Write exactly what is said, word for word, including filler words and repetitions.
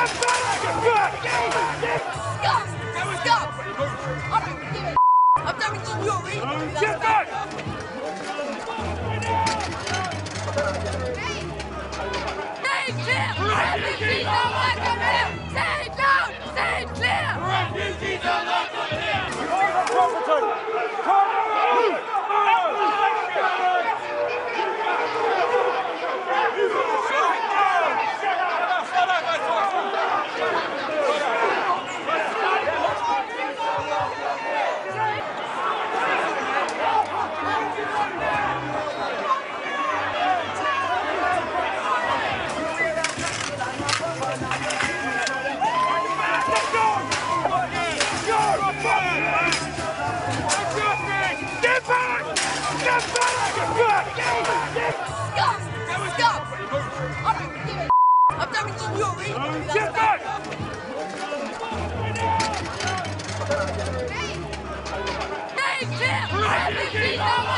I'm done with you, Yuri! Get back! Stay clear! Refugees don't welcome here! Stay down! Stay clear! Refugees are welcome here! Call the property! Call I'm done with you, Yuri! Get back! Stay clear! Refugees don't